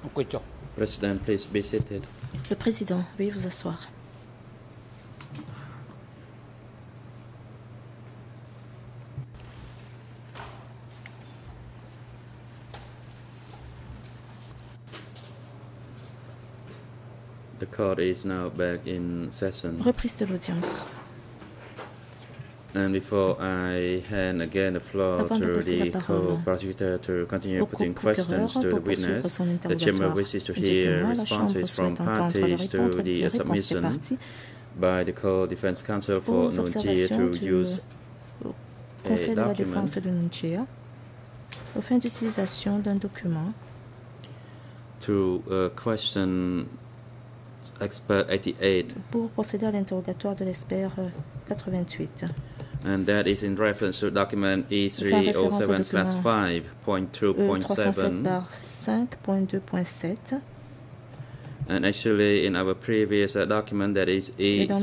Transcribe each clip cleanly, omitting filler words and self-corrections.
President, please be seated. Le Président, veuillez vous asseoir. The court is now back in session. Reprise de l'audience. And before I hand again the floor to the co-prosecutor to continue putting questions to the witness, the Chamber wishes to hear responses from parties to the submission by the co-defense counsel for Nunchia to use a document aux fins d'utilisation d'un document to question expert 88. Pour procéder à l'interrogatoire de l'expert 88. And that is in reference to document E307/5.2.7. And actually, in our previous document, that is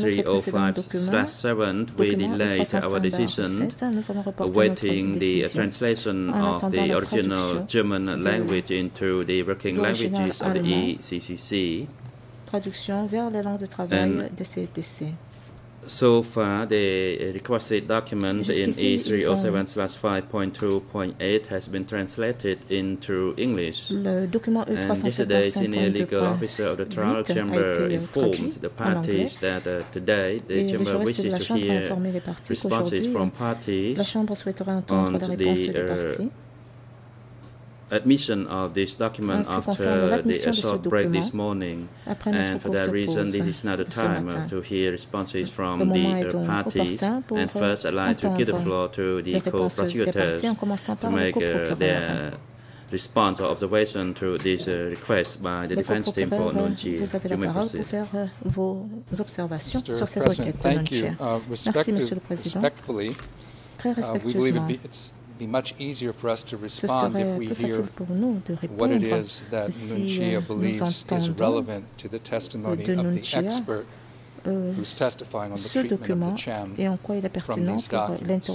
E305/7, we delayed our decision, awaiting the translation of the original German language into the working languages of the ECCC. Traduction vers les langues de travail de CETC. So far, the requested document in E307/5.2.8 has been translated into English. Le document and yesterday, senior legal officer of the trial chamber informed the parties that today the chamber wishes to hear responses from parties on the admission of this document after the assault break this morning, and for that reason this is now the time to hear responses from the parties. And first I'd like to give the floor to the co-prosecutors to make their response or observation to this request by the defense team for Nunchia. You may proceed. Thank you. Respectfully, we believe be much easier for us to respond if we hear what it is that Nunchia believes is relevant to the testimony of the expert who's testifying on the treatment of the CHAM from these documents.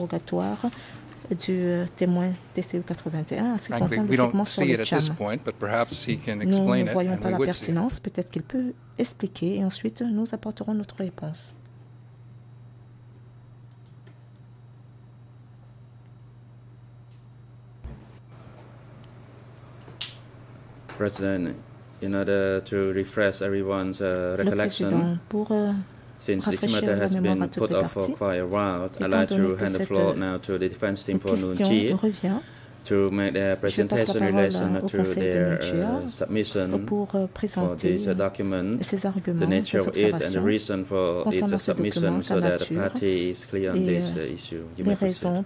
Frankly, we don't see it at this point, but perhaps he can explain it and we would see it. Peut-être qu'il peut expliquer et ensuite nous apporterons notre réponse. President, in order to refresh everyone's recollection, since this matter has been put off for quite a while, I'd like to hand the floor now to the defense team for Nunchia to make their presentation in relation to their submission for this document, the nature of it and the reason for its submission, so that the party is clear on this issue. You may proceed.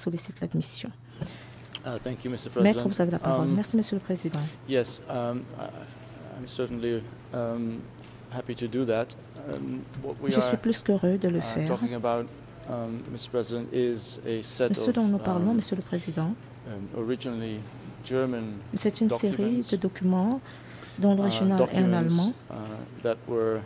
Thank you, Mr. Maître, President. vous avez la parole. Merci, Monsieur le Président. Yes, I'm certainly happy to do that. What we Je suis plus qu'heureux de le faire. Talking about, Mr. President, is a set Ce dont nous parlons, of Monsieur le Président, originally German c'est une série de documents dont l'original est en allemand, that were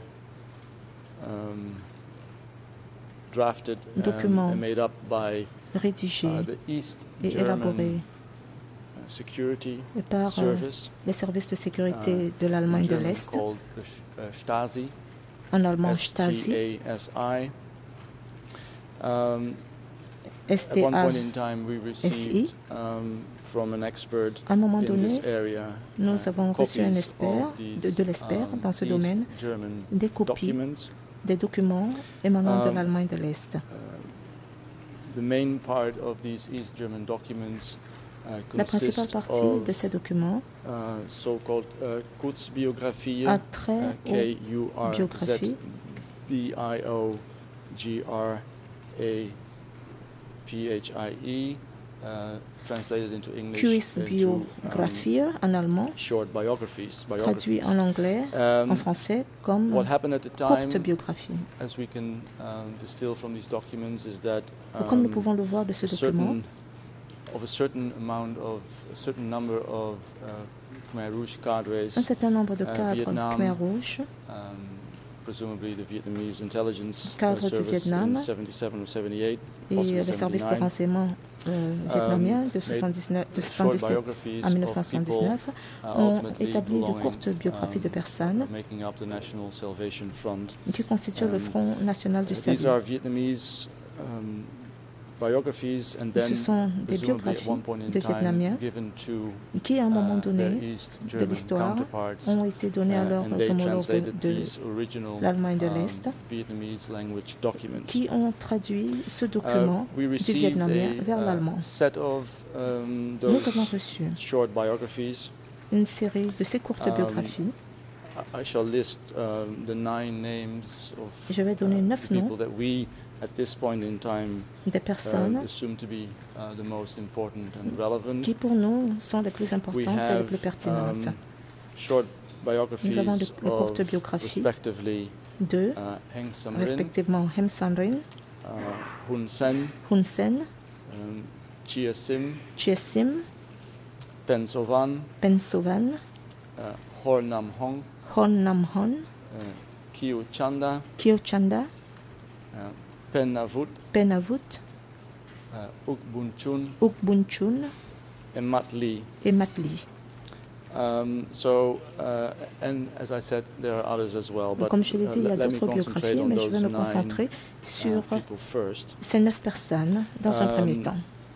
drafted and made up by rédigé the East et élaboré par les services de sécurité de l'Allemagne de l'Est, en allemand Stasi, S-T-A-S-I. À un moment donné, nous avons reçu un expert, de l'expert dans ce domaine, des copies des documents émanant de l'Allemagne de l'Est. La principale partie de ces documents a trait aux biographies Kurzbiografie en allemand, traduit en anglais, en français comme courte biographie. Comme nous pouvons le voir de ce document, un certain nombre de cadres Khmer Rouge presumably the Vietnamese intelligence cadre du Vietnam in 77 or 78, et les services de renseignement vietnamiens de 77 à 1979 ont établi de courtes biographies de personnes qui constituent le Front national du salut. Ce sont des biographies de Vietnamiens qui, à un moment donné de l'histoire, ont été données à leurs homologues de l'Allemagne de l'Est, qui ont traduit ce document du vietnamien vers l'allemand. Nous avons reçu une série de ces courtes biographies. Je vais donner 9 noms des personnes qui pour nous sont les plus importantes et les plus pertinentes. Nous avons de courtes biographies de, respectivement, Hem Samrin, Hun Sen, Chie Sim, Pen Sovan, Hor Nam Hon, Kio Chanda, Pen Avut, Uk Bun Chun, et Mat Lee. And as I said, there are others as well. But comme je l'ai dit, il y a d'autres biographies, mais je vais me concentrer sur ces 9 personnes dans un premier temps.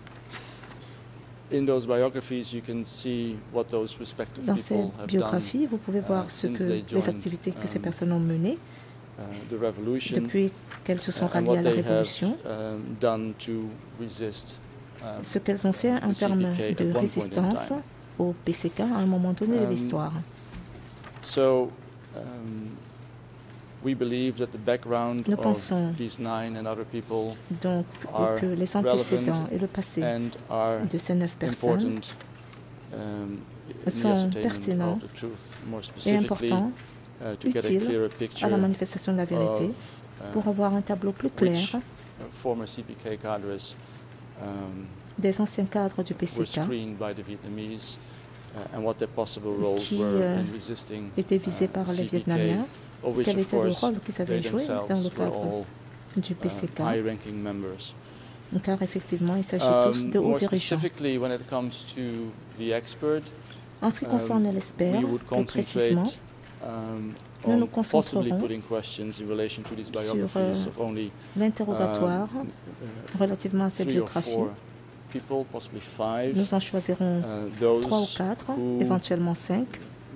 In those biographies, you can see what those respective Dans ces people have biographies, done, vous pouvez voir les activités que ces personnes ont menées the revolution, depuis qu'elles se sont ralliées à la Révolution, ce qu'elles ont fait en termes de résistance au PCK à un moment donné de l'histoire. Nous pensons donc que les antécédents et le passé de ces 9 personnes sont pertinents et importants, utiles à la manifestation de la vérité pour avoir un tableau plus clair des anciens cadres du PCK qui étaient visés par les Vietnamiens, quel était le rôle qu'ils avaient joué dans le cadre du PCK, car effectivement il s'agit tous de hauts dirigeants. En ce qui concerne l'expert, plus précisément, nous nous concentrerons sur l'interrogatoire relativement à ces biographies. Nous en choisirons 3 ou 4, éventuellement 5,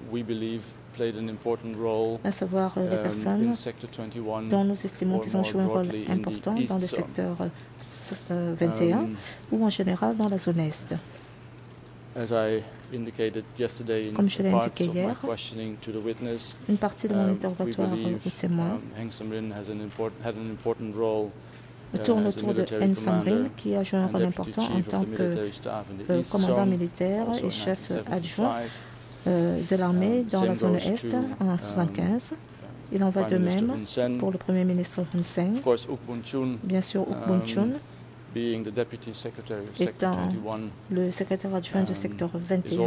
à savoir les personnes dont nous estimons qu'ils ont joué un rôle important dans le secteur 21 ou en général dans la zone Est. Comme je l'ai indiqué hier, une partie de mon interrogatoire au témoin tourne autour de Hem Samrin, qui a joué un rôle important en tant que commandant militaire et chef adjoint de l'armée dans la zone Est en 1975. Il en va de même pour le Premier ministre Hun Sen. Bien sûr, Uk Bun Chun, étant le secrétaire adjoint du secteur 21,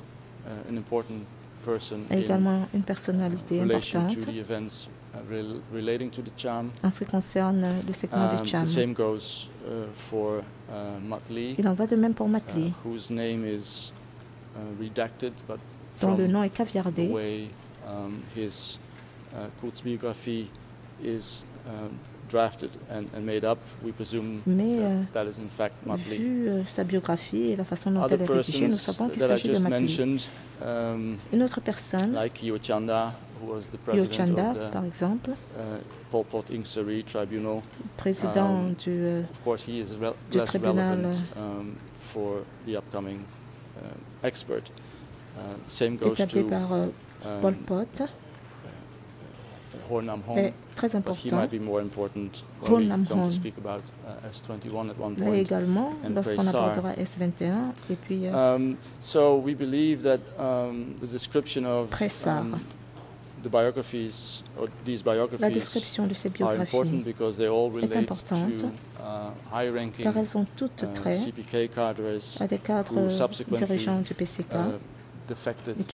est également une personnalité importante en ce qui concerne le segment des Cham. Il en va de même pour Mat Lee, dont le nom est caviardé. Mais vu sa biographie et la façon dont elle est rédigée, nous savons qu'il s'agit de Mat Lee. Une autre personne, Kio Chanda, par exemple, président du tribunal établi par Pol Pot, est très important. Hor Nam Hon, mais également lorsqu'on abordera S21 et puis Pressar. La description de ces biographies est importante car elles ont toutes trait à des cadres dirigeants du PCK